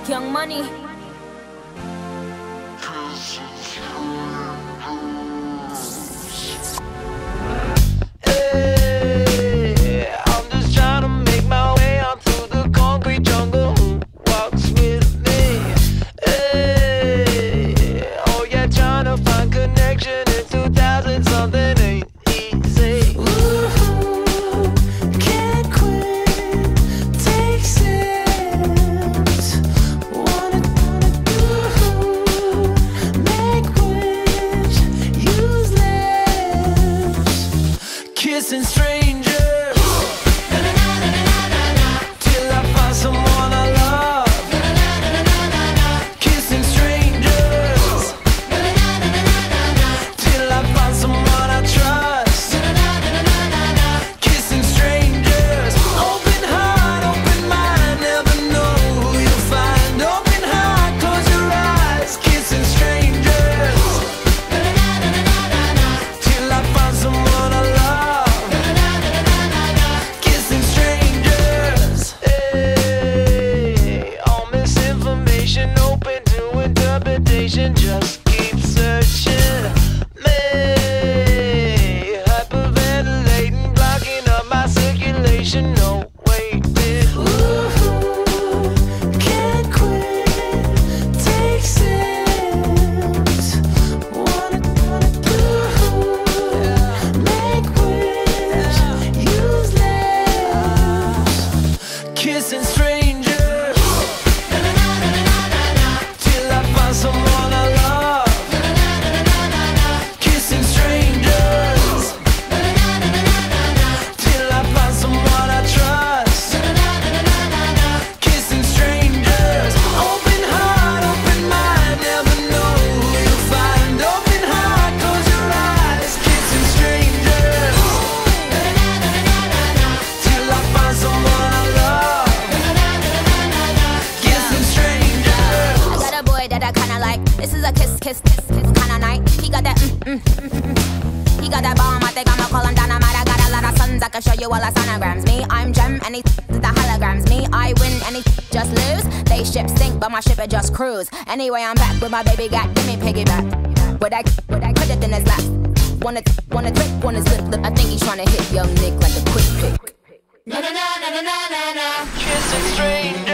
Young Money. Hey, I'm just trying to make my way out through the concrete jungle. Who walks with me? Hey, oh yeah, trying to find connection in 2000 something ain't easy. Ooh, can't quit, take sips, wanna do, make wish, use lips, Kissing strangers till I find someone I love. Kissing strangers till I find someone I trust. Kissing strangers, open heart, open mind, never know who you'll find. Open heart, close your eyes. Kissing strangers till I find someone I love. Kissing strangers, hey, all misinformation open to interpretation. Just keep searching. Me, hyperventilating, blocking up my circulation. No waiting. ooh, can't quit, take sips, wanna do, make wish, use lips. Kissing strangers till I find someone I love. Kissing strangers till I find someone I trust. Kissing strangers, open heart, open mind, never know who you'll find. Open heart, close your eyes. Kissing strangers till I find someone I love. Kissing strangers. I got a boy that I kinda like. This is a kiss, kiss, kiss, kiss kinda night. He got that He got that bomb, I think I'ma call him dynamite. I got a lot of sons, I can show you all the sonograms. Me, I'm Gem, and these the holograms. Me, I win, and these just lose. They ship sink, but my ship it just cruise. Anyway, I'm back with my baby got, give me piggyback. But I put it in his lap. Wanna trick, wanna slip, lip. I think he's tryna hit young Nick like a quick pick. Kissing strangers